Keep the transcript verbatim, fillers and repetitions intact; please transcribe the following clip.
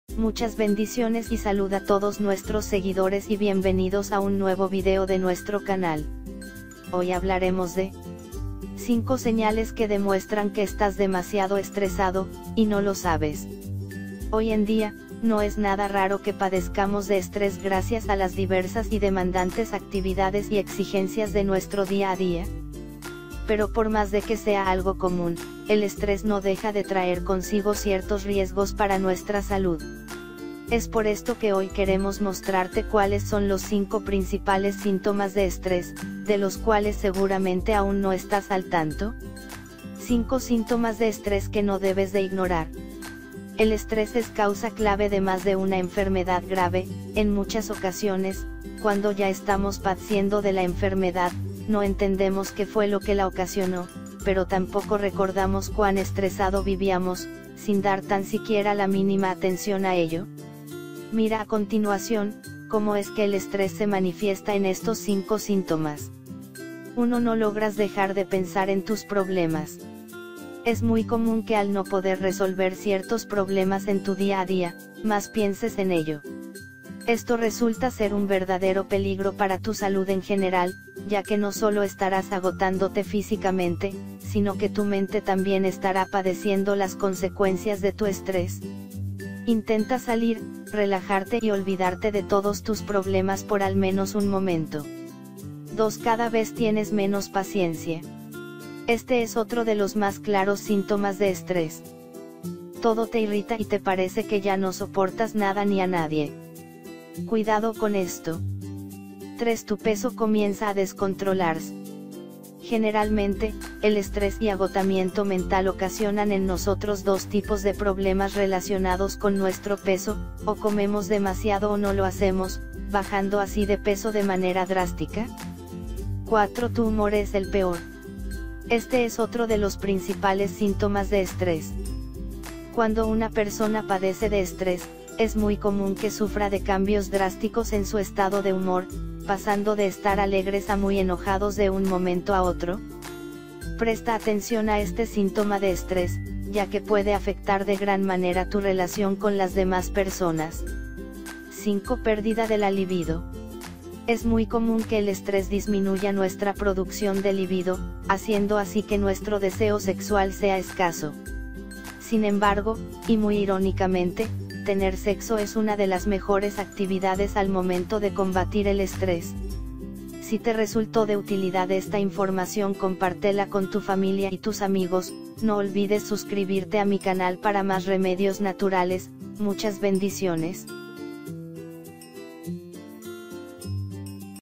Muchas bendiciones y salud a todos nuestros seguidores y bienvenidos a un nuevo video de nuestro canal. Hoy hablaremos de cinco señales que demuestran que estás demasiado estresado, y no lo sabes. Hoy en día, no es nada raro que padezcamos de estrés gracias a las diversas y demandantes actividades y exigencias de nuestro día a día. Pero por más de que sea algo común, el estrés no deja de traer consigo ciertos riesgos para nuestra salud. Es por esto que hoy queremos mostrarte cuáles son los cinco principales síntomas de estrés, de los cuales seguramente aún no estás al tanto. cinco síntomas de estrés que no debes de ignorar. El estrés es causa clave de más de una enfermedad grave. En muchas ocasiones, cuando ya estamos padeciendo de la enfermedad, no entendemos qué fue lo que la ocasionó, pero tampoco recordamos cuán estresado vivíamos, sin dar tan siquiera la mínima atención a ello. Mira a continuación, cómo es que el estrés se manifiesta en estos cinco síntomas. uno No logras dejar de pensar en tus problemas. Es muy común que al no poder resolver ciertos problemas en tu día a día, más pienses en ello. Esto resulta ser un verdadero peligro para tu salud en general, ya que no solo estarás agotándote físicamente, sino que tu mente también estará padeciendo las consecuencias de tu estrés. Intenta salir, relajarte y olvidarte de todos tus problemas por al menos un momento. dos Cada vez tienes menos paciencia. Este es otro de los más claros síntomas de estrés. Todo te irrita y te parece que ya no soportas nada ni a nadie. Cuidado con esto. tres Tu peso comienza a descontrolarse. Generalmente, el estrés y agotamiento mental ocasionan en nosotros dos tipos de problemas relacionados con nuestro peso: o comemos demasiado o no lo hacemos, bajando así de peso de manera drástica. cuatro Tu humor es el peor. Este es otro de los principales síntomas de estrés. Cuando una persona padece de estrés, es muy común que sufra de cambios drásticos en su estado de humor, pasando de estar alegres a muy enojados de un momento a otro. Presta atención a este síntoma de estrés, ya que puede afectar de gran manera tu relación con las demás personas. cinco Pérdida de la libido. Es muy común que el estrés disminuya nuestra producción de libido, haciendo así que nuestro deseo sexual sea escaso. Sin embargo, y muy irónicamente, tener sexo es una de las mejores actividades al momento de combatir el estrés. Si te resultó de utilidad esta información, compártela con tu familia y tus amigos. No olvides suscribirte a mi canal para más remedios naturales. Muchas bendiciones.